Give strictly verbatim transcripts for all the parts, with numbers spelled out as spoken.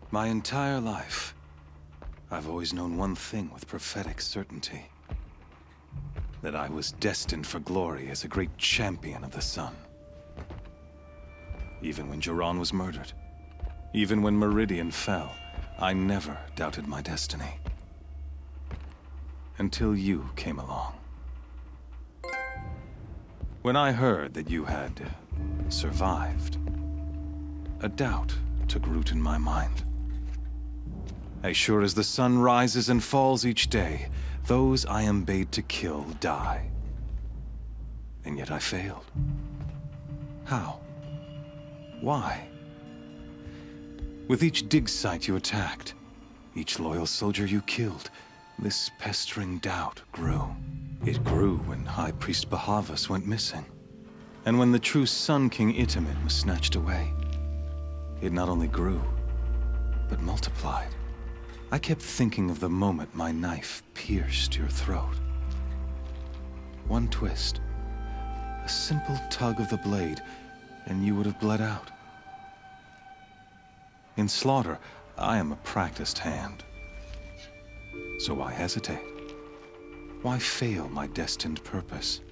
My entire life, I've always known one thing with prophetic certainty. That I was destined for glory as a great champion of the sun. Even when Jiran was murdered, even when Meridian fell, I never doubted my destiny. Until you came along. When I heard that you had survived, a doubt took root in my mind. As sure as the sun rises and falls each day, those I am bade to kill die. And yet I failed. How? Why? With each dig site you attacked, each loyal soldier you killed, this pestering doubt grew. It grew when High Priest Bahavas went missing. And when the true Sun King Itamen was snatched away. It not only grew, but multiplied. I kept thinking of the moment my knife pierced your throat. One twist, a simple tug of the blade, and you would have bled out. In slaughter, I am a practiced hand. So why hesitate? Why fail my destined purpose?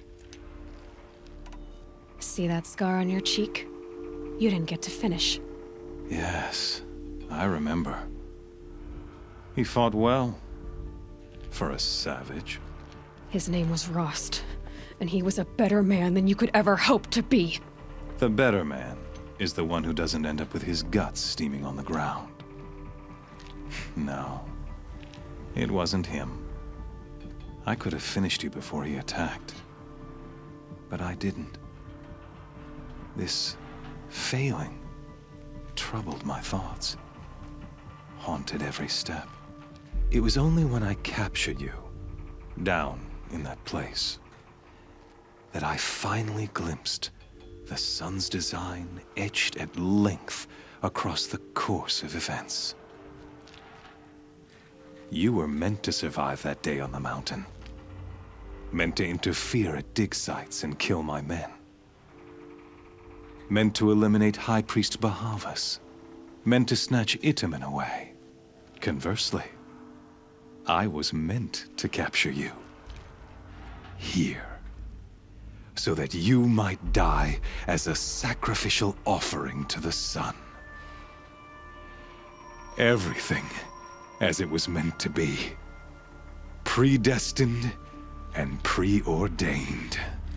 See that scar on your cheek? You didn't get to finish. Yes, I remember. He fought well, for a savage. His name was Rost, and he was a better man than you could ever hope to be. The better man is the one who doesn't end up with his guts steaming on the ground. No, it wasn't him. I could have finished you before he attacked, but I didn't. This failing troubled my thoughts, haunted every step. It was only when I captured you, down in that place, that I finally glimpsed the sun's design etched at length across the course of events. You were meant to survive that day on the mountain. Meant to interfere at dig sites and kill my men. Meant to eliminate High Priest Bahavas. Meant to snatch Itamen away. Conversely, I was meant to capture you. Here. So that you might die as a sacrificial offering to the sun. Everything as it was meant to be. Predestined and preordained.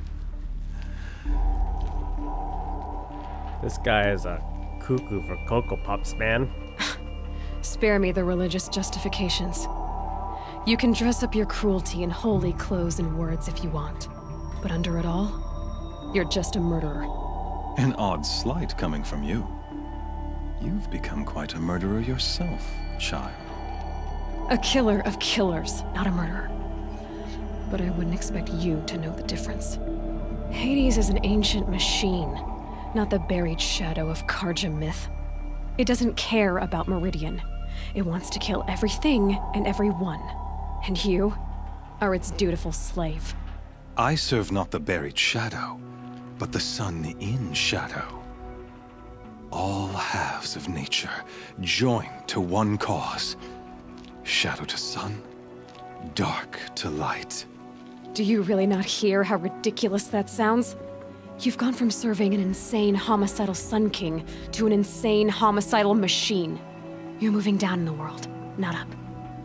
This guy is a cuckoo for Cocoa Pops, man. Spare me the religious justifications. You can dress up your cruelty in holy clothes and words if you want. But under it all, you're just a murderer. An odd slight coming from you. You've become quite a murderer yourself, child. A killer of killers, not a murderer. But I wouldn't expect you to know the difference. Hades is an ancient machine, not the buried shadow of Karja myth. It doesn't care about Meridian. It wants to kill everything and everyone. And you are its dutiful slave. I serve not the buried shadow, but the sun in shadow. All halves of nature joined to one cause. Shadow to sun, dark to light. Do you really not hear how ridiculous that sounds? You've gone from serving an insane homicidal Sun King to an insane homicidal machine. You're moving down in the world, not up.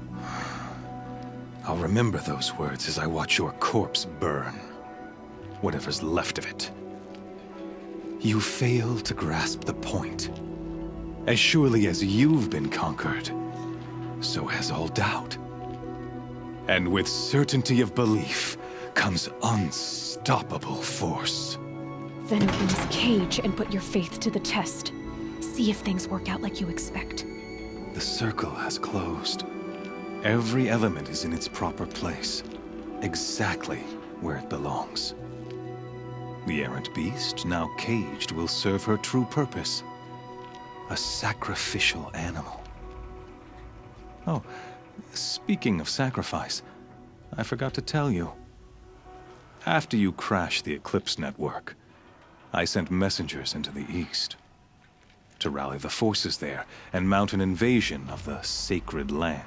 I'll remember those words as I watch your corpse burn. Whatever's left of it. You fail to grasp the point. As surely as you've been conquered, so has all doubt. And with certainty of belief comes unstoppable force. Then open this cage and put your faith to the test. See if things work out like you expect. The circle has closed. Every element is in its proper place, exactly where it belongs. The errant beast, now caged, will serve her true purpose. A sacrificial animal. Oh, speaking of sacrifice, I forgot to tell you. After you crashed the Eclipse network, I sent messengers into the east. to rally the forces there and mount an invasion of the sacred land.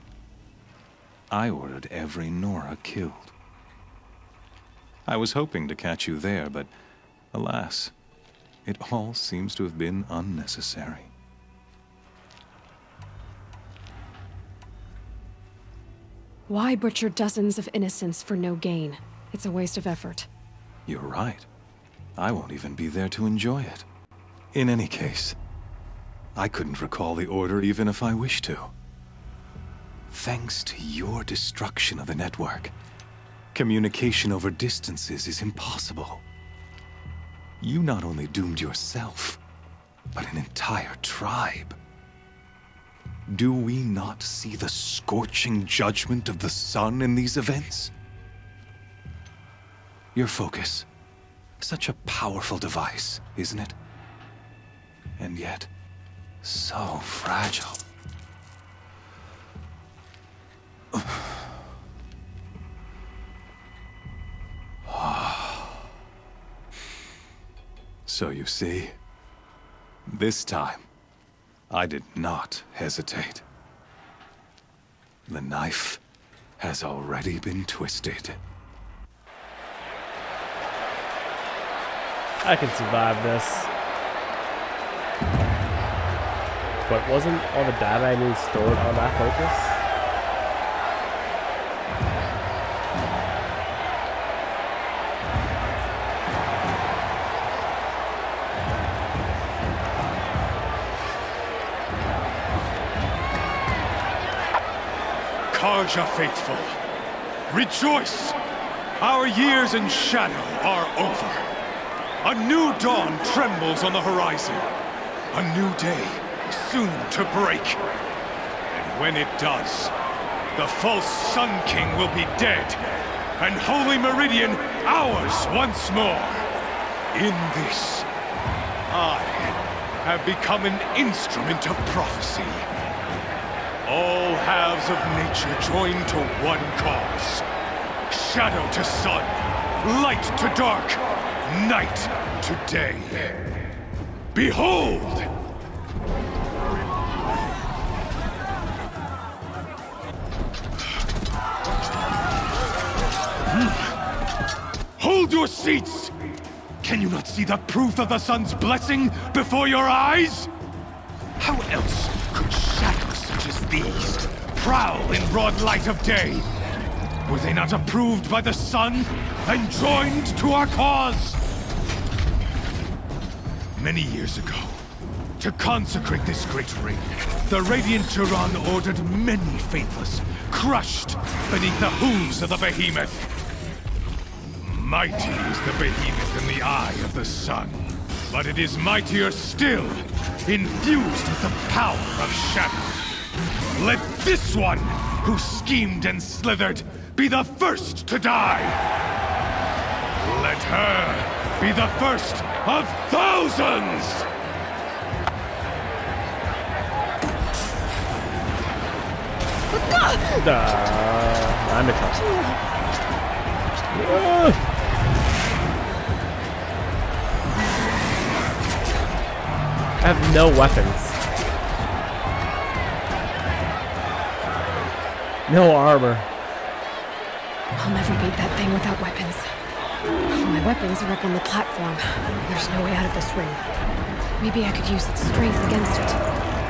I ordered every Nora killed. I was hoping to catch you there, but alas, it all seems to have been unnecessary. Why butcher dozens of innocents for no gain? It's a waste of effort. You're right. I won't even be there to enjoy it. In any case, I couldn't recall the order even if I wished to. Thanks to your destruction of the network, communication over distances is impossible. You not only doomed yourself, but an entire tribe. Do we not see the scorching judgment of the sun in these events? Your focus, such a powerful device, isn't it? And yet, so fragile. So you see, this time, I did not hesitate. The knife has already been twisted. I can survive this. But wasn't all the data I need stored on that focus? Karja faithful, rejoice! Our years in shadow are over. A new dawn trembles on the horizon. A new day soon to break. And when it does, the false Sun King will be dead, and Holy Meridian ours once more. In this, I have become an instrument of prophecy. All halves of nature join to one cause. Shadow to sun, light to dark, night to day. Behold! Hold your seats! Can you not see the proof of the sun's blessing before your eyes? How else could shadows such as these prowl in broad light of day? Were they not approved by the sun and joined to our cause? Many years ago, to consecrate this great ring, the Radiant Turan ordered many faithless, crushed beneath the hooves of the behemoth. Mighty is the behemoth in the eye of the sun, but it is mightier still, infused with the power of shadow. Let this one, who schemed and slithered, be the first to die. Let her be the first of thousands! Duh, I'm in trouble. Uh. I have no weapons. No armor. I'll never beat that thing without weapons. My weapons are up on the platform. There's no way out of this ring. Maybe I could use its strength against it.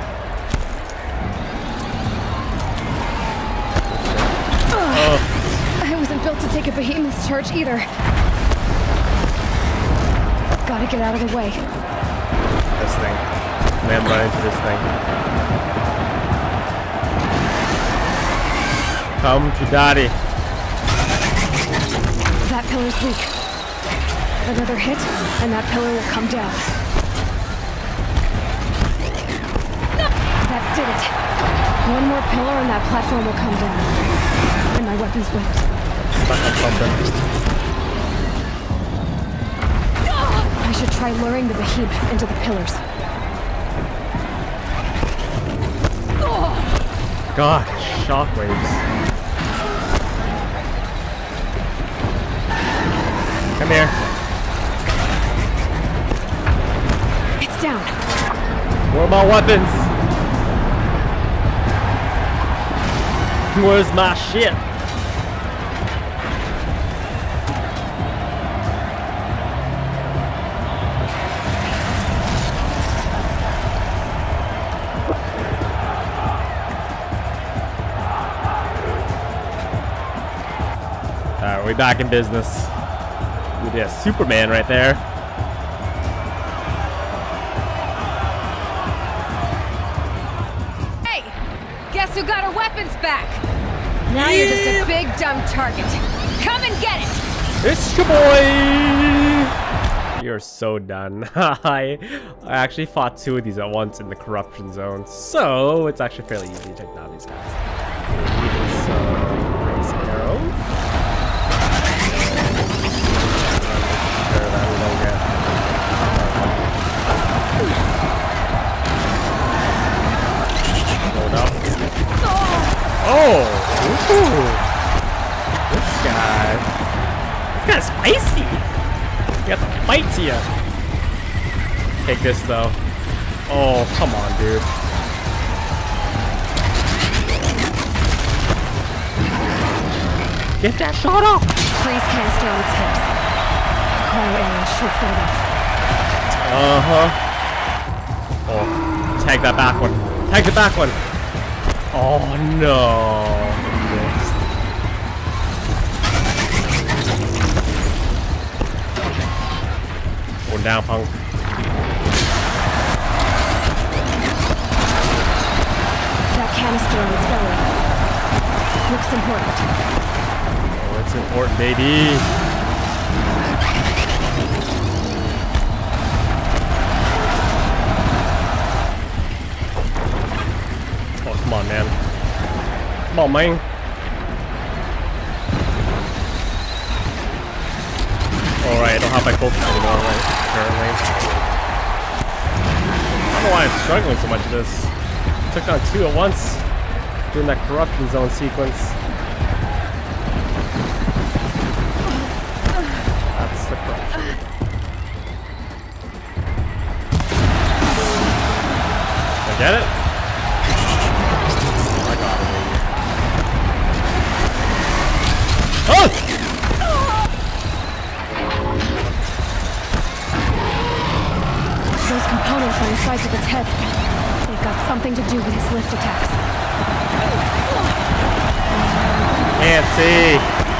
Oh. I wasn't built to take a behemoth's charge either. Gotta get out of the way. This thing. Man, run into this thing. Come to daddy. That pillar's weak. Another hit, and that pillar will come down. That did it. One more pillar and that platform will come down. And my weapon's whipped. I should try luring the behemoth into the pillars. God, shockwaves. Come here. It's down. Where are my weapons? Where's my shit? Alright, we back in business. We did a Superman right there. Hey! Guess who got our weapons back? Now you're just a big dumb target. Come and get it! It's your boy! You're so done. I, I actually fought two of these at once in the corruption zone, so it's actually fairly easy to take down these guys. Even some race arrows. Sure that we don't get. Hold up. Oh! Ooh. This guy. This guy's spicy! You have to fight to you. Take this though. Oh, come on, dude. Get that shot off! Freeze can't stay on its hips. Cryo area should set it off. Uh-huh. Oh, tag that back one. Tag the back one. Oh no. Missed. Going down, punk. That canister on its belly. Looks important. Oh, it's important, baby. Oh, come on, man. Come on, man. Alright, I don't have my focus anymore, right? Currently. I don't know why I'm struggling so much with this. Took on two at once during that corruption zone sequence. That's the corruption. Did I get it? I got it, baby. Oh! Those components on the sides of its head. They've got something to do with his lift attacks. Can't see.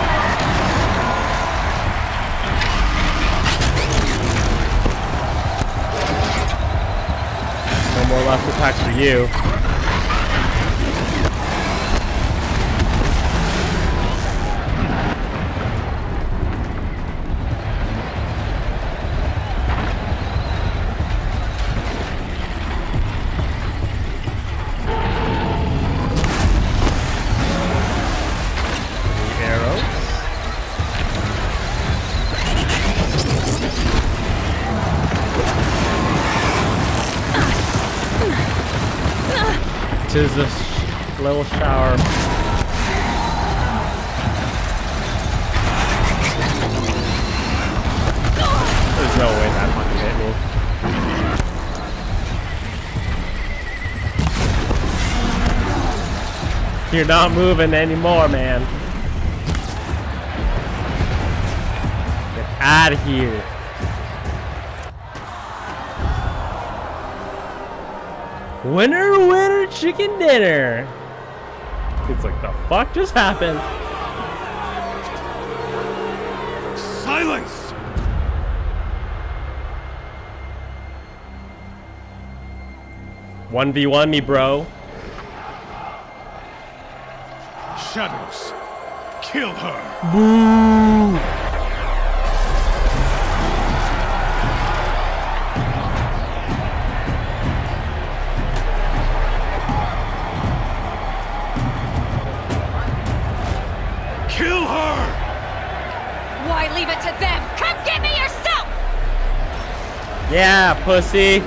No more left attacks for you. Tis a sh little shower. There's no way that fucking hit me. You're not moving anymore, man. Get out of here. Winner, winner, chicken dinner. It's like, the fuck just happened? Silence! one v one me, bro. Shadows, kill her. Boo! Kill her! Why leave it to them? Come get me yourself! Yeah, pussy.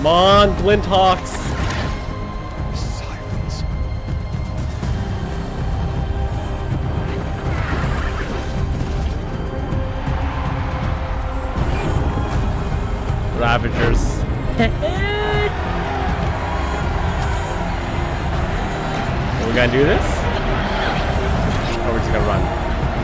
on, Glinthawks. Silence. Ravagers. Are we gonna do this? Or we're just gonna run?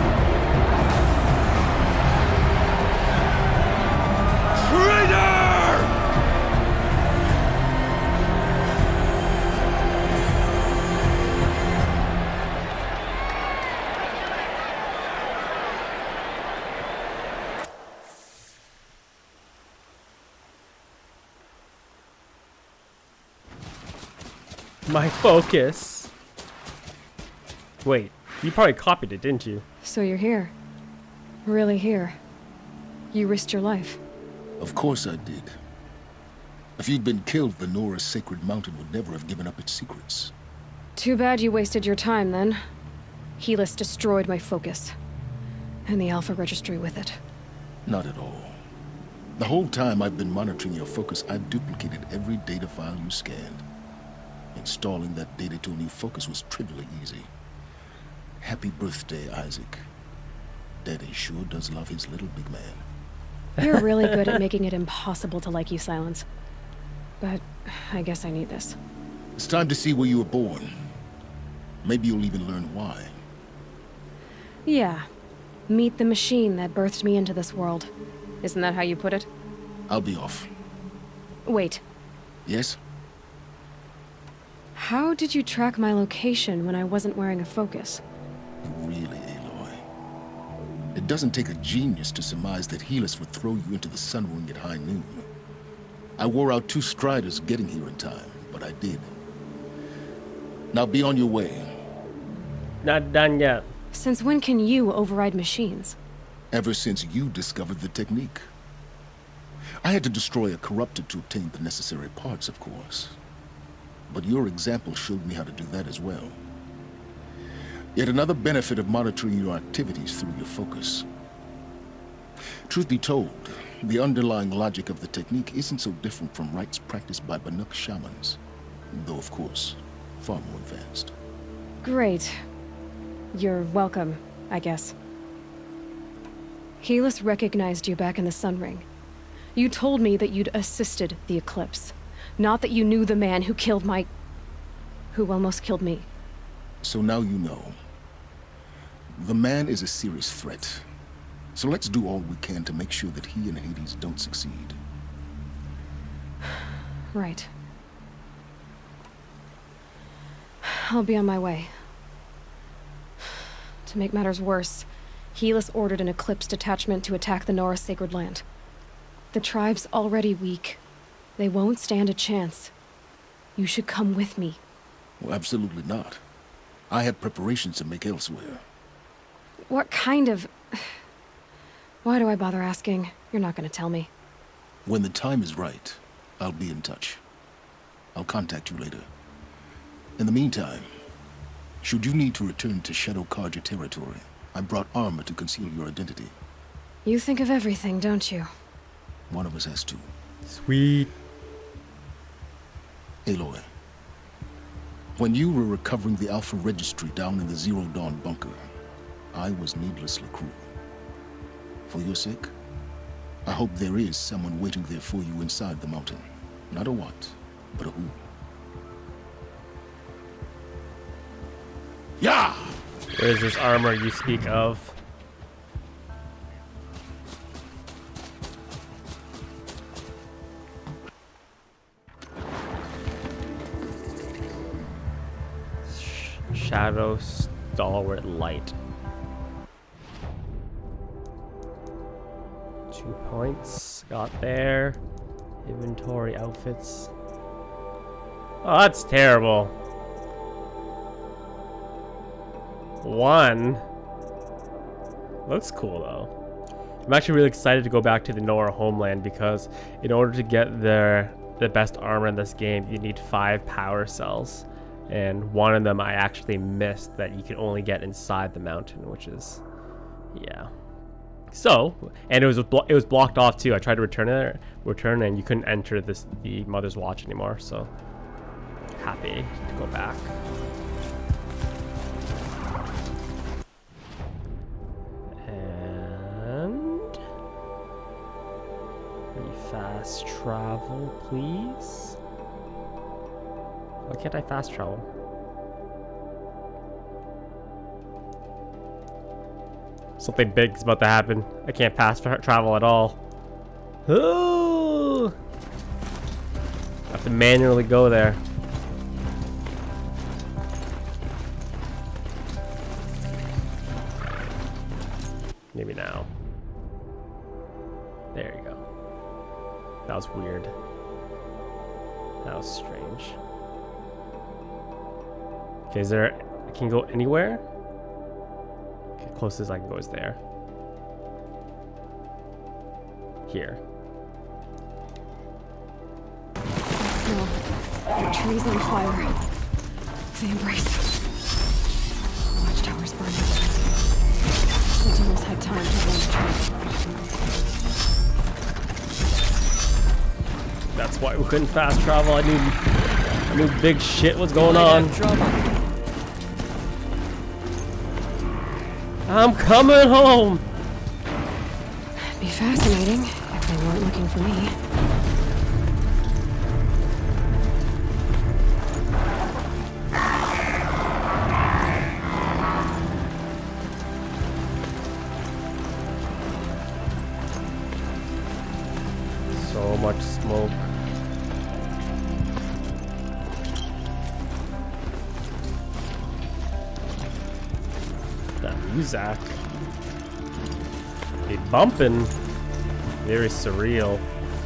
My focus. Wait, you probably copied it, didn't you? So you're here. Really here. You risked your life. Of course I did. If you'd been killed, the Nora's sacred mountain would never have given up its secrets. Too bad you wasted your time then. Helis destroyed my focus. And the Alpha Registry with it. Not at all. The whole time I've been monitoring your focus, I've duplicated every data file you scanned. Installing that data to a new focus was trivially easy. Happy birthday, Isaac. Daddy sure does love his little big man. You're really good at making it impossible to like you, Silence. But I guess I need this. It's time to see where you were born. Maybe you'll even learn why. Yeah. Meet the machine that birthed me into this world. Isn't that how you put it? I'll be off. Wait. Yes? How did you track my location when I wasn't wearing a focus? Really, Aloy? It doesn't take a genius to surmise that Helis would throw you into the sun ring at high noon. I wore out two striders getting here in time, but I did. Now be on your way. Not done yet. Since when can you override machines? Ever since you discovered the technique. I had to destroy a corruptor to obtain the necessary parts, of course. But your example showed me how to do that as well. Yet another benefit of monitoring your activities through your focus. Truth be told, the underlying logic of the technique isn't so different from rites practiced by Banuk shamans, though of course, far more advanced. Great. You're welcome, I guess. Helis recognized you back in the Sun Ring. You told me that you'd assisted the Eclipse. Not that you knew the man who killed my... who almost killed me. So now you know. The man is a serious threat. So let's do all we can to make sure that he and Hades don't succeed. Right. I'll be on my way. To make matters worse, Helis ordered an Eclipse detachment to attack the Nora Sacred Land. The tribe's already weak. They won't stand a chance. You should come with me. Well, absolutely not. I have preparations to make elsewhere. What kind of... Why do I bother asking? You're not gonna tell me. When the time is right, I'll be in touch. I'll contact you later. In the meantime, should you need to return to Shadow Karja territory, I brought armor to conceal your identity. You think of everything, don't you? One of us has to. Sweet. Aloy, when you were recovering the Alpha Registry down in the Zero Dawn bunker, I was needlessly cruel. For your sake, I hope there is someone waiting there for you inside the mountain. Not a what, but a who. Yeah! Where's this armor you speak of? Shadow Stalwart Light. Two points. Got there. Inventory outfits. Oh, that's terrible. One. Looks cool though. I'm actually really excited to go back to the Nora homeland because in order to get their the best armor in this game, you need five power cells. And one of them I actually missed that you can only get inside the mountain, which is, yeah. So, and it was blo it was blocked off too. I tried to return it, return, and you couldn't enter this the Mother's Watch anymore. So, happy to go back. And fast travel, please. Why can't I fast travel? Something big is about to happen. I can't fast travel at all. Oh! I have to manually go there. Maybe now. There you go. That was weird. That was strange. Okay, is there... I can go anywhere? Okay, closest I can go is there. Here. No. The tree's on fire. The embrace. Watchtower's burning. Sentinels had time to run the tree. That's why we couldn't fast travel. I knew, I knew big shit was going on. I'm coming home. It'd be fascinating if they weren't looking for me. So much smoke. That music. It bumping. Very surreal.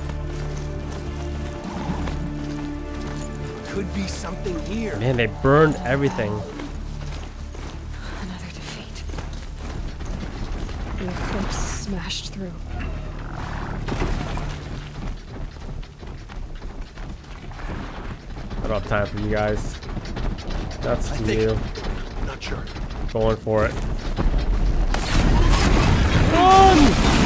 Could be something here. Man, they burned everything. Another defeat. The eclipse smashed through. I don't have time for you guys. That's I for think, you. Not sure. Going for it. Run!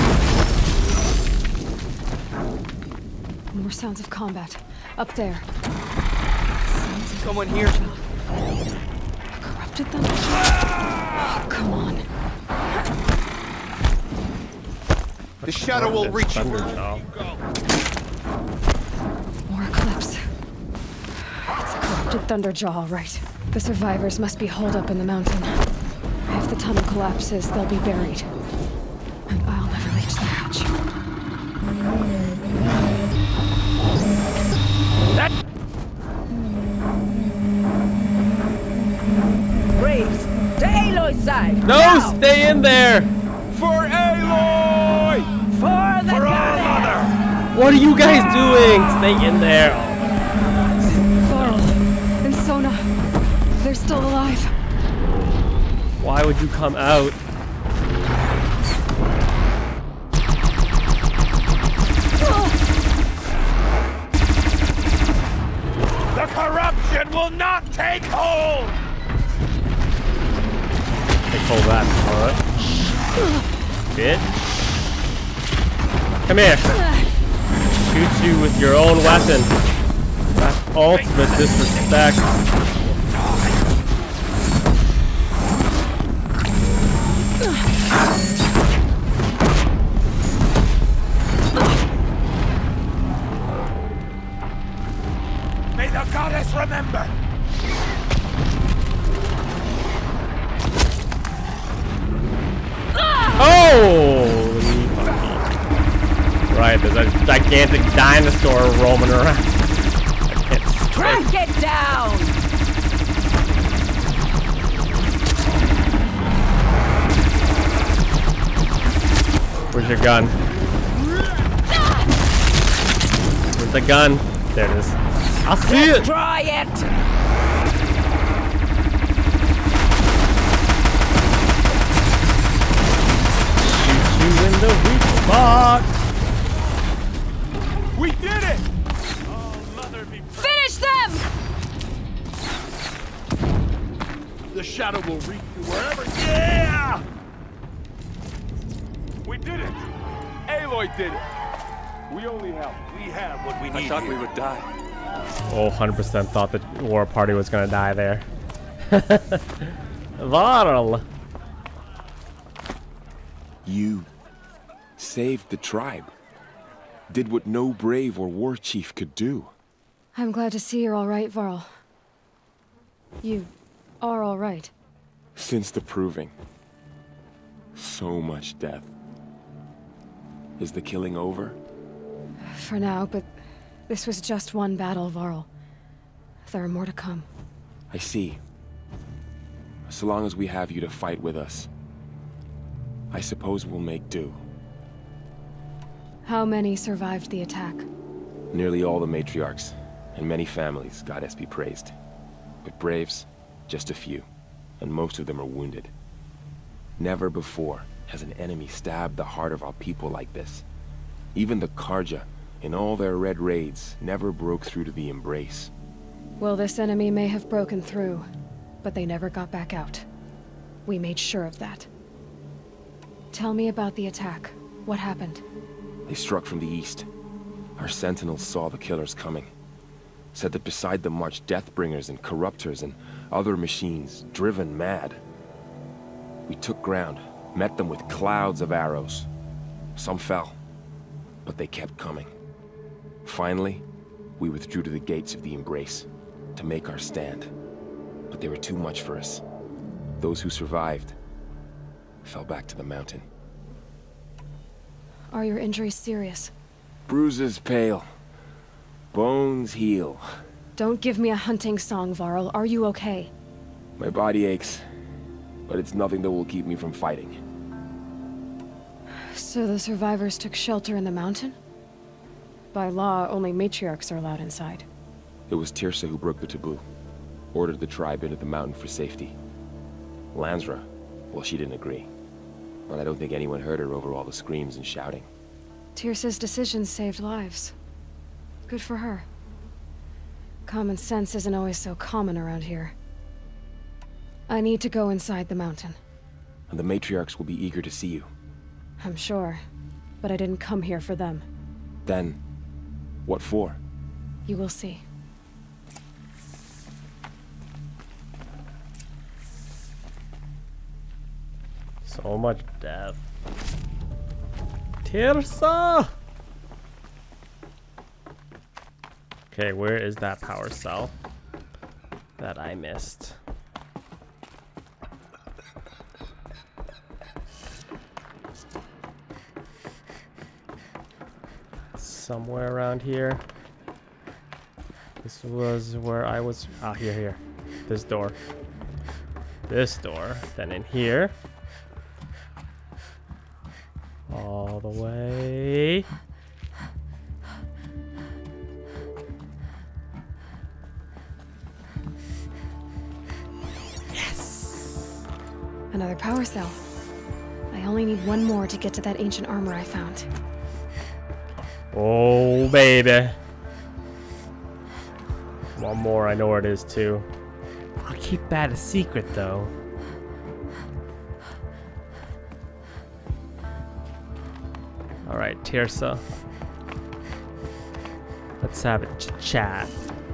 More sounds of combat. Up there. Sounds of Someone here. corrupted them? Oh, come on. The shadow will reach you. Thunderjaw. More eclipse. It's a corrupted Thunderjaw, all right. The survivors must be holed up in the mountain. If the tunnel collapses, they'll be buried. And I'll never reach the hatch. That Braves, to Aloy's side! No, now. stay in there! for Aloy! For the For our goddess! mother! What are you guys doing? Stay in there. Thorl and Sona, they're still alive. Why would you come out? The corruption will not take hold! Take hold of that, alright. Bitch. Come here. Shoot you with your own weapon. That's ultimate disrespect. May the goddess remember! Holy fucking. Right, there's a gigantic dinosaur roaming around. I can't strike. Track it down! Where's your gun? Where's the gun? There it is. I'll see it! Try it! Shoot you in the weak spot! We did it! Oh, mother be... Finish them! The shadow will reach you wherever... Yeah! We did Aloy did it. We only have we have what we need. I thought here. we would die. Oh, one hundred percent thought the war party was gonna die there. Varl! You saved the tribe. Did what no brave or war chief could do. I'm glad to see you're all right, Varl. You are all right. Since the proving. So much death. Is the killing over? For now, but this was just one battle, Varl. There are more to come. I see. So long as we have you to fight with us, I suppose we'll make do. How many survived the attack? Nearly all the matriarchs, and many families, goddess be praised. But braves, just a few, and most of them are wounded. Never before has an enemy stabbed the heart of our people like this. Even the Karja, in all their red raids, never broke through to the Embrace. Well, this enemy may have broken through, but they never got back out. We made sure of that. Tell me about the attack. What happened? They struck from the east. Our sentinels saw the killers coming. Said that beside them marched Deathbringers and Corruptors and other machines, driven mad. We took ground, met them with clouds of arrows. Some fell, but they kept coming. Finally, we withdrew to the gates of the Embrace to make our stand. But they were too much for us. Those who survived fell back to the mountain. Are your injuries serious? Bruises pale. Bones heal. Don't give me a hunting song, Varl. Are you okay? My body aches, but it's nothing that will keep me from fighting. So the survivors took shelter in the mountain? By law, only matriarchs are allowed inside. It was Tirsa who broke the taboo. Ordered the tribe into the mountain for safety. Lansra, well, she didn't agree. But I don't think anyone heard her over all the screams and shouting. Tirsa's decisions saved lives. Good for her. Common sense isn't always so common around here. I need to go inside the mountain. And the matriarchs will be eager to see you. I'm sure, but I didn't come here for them. Then, what for? You will see. So much death. Tirsa! Okay, where is that power cell that I missed? Somewhere around here. This was where I was. Ah, here, here. This door. This door. Then in here. All the way. Yes! Another power cell. I only need one more to get to that ancient armor I found. Oh, baby. One more, I know where it is too. I'll keep that a secret though. Alright, Tirsa. Let's have a ch chat.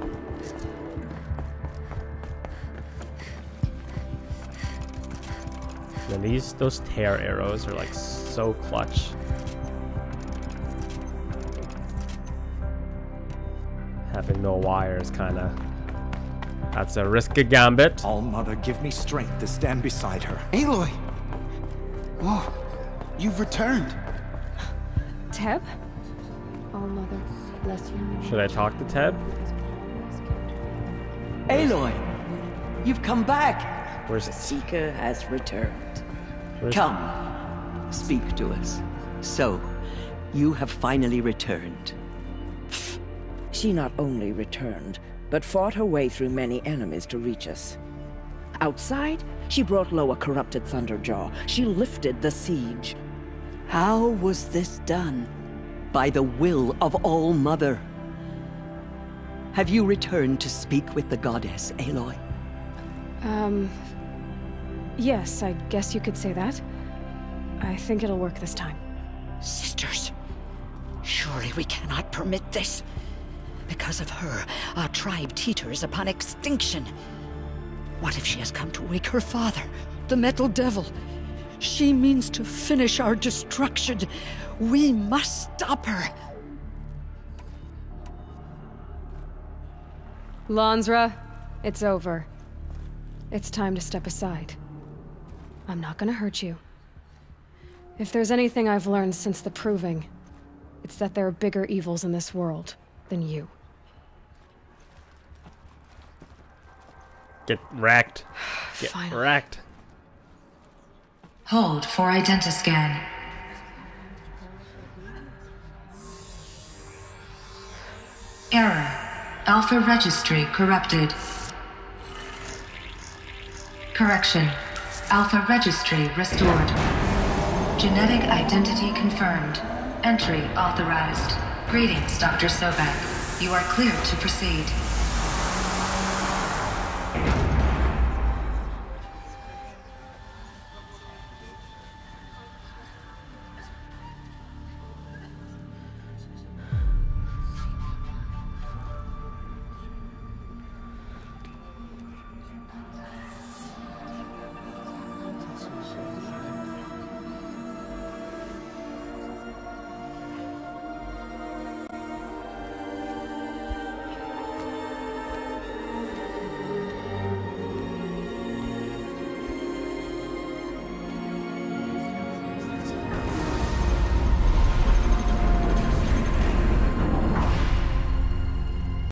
And these, those tear arrows are like so clutch. Having no wires, kinda. That's a risky gambit. All Mother, give me strength to stand beside her. Aloy! Oh, you've returned. Teb? All Mother, bless you. Should I talk to Teb? Aloy, you've come back. Where's The Seeker has returned. where's Come, speak to us. So, you have finally returned. She not only returned, but fought her way through many enemies to reach us. Outside, she brought low a corrupted Thunderjaw. She lifted the siege. How was this done? By the will of All Mother. Have you returned to speak with the goddess, Aloy? Um... Yes, I guess you could say that. I think it'll work this time. Sisters, Surely we cannot permit this. Because of her, our tribe teeters upon extinction. What if she has come to wake her father, the Metal Devil? She means to finish our destruction. We must stop her. Lansra, it's over. It's time to step aside. I'm not gonna hurt you. If there's anything I've learned since the Proving, it's that there are bigger evils in this world than you. Get wrecked. Get Finally. wrecked. Hold for identiscan. Error. Alpha registry corrupted. Correction. Alpha registry restored. Genetic identity confirmed. Entry authorized. Greetings, Doctor Sobek. You are cleared to proceed.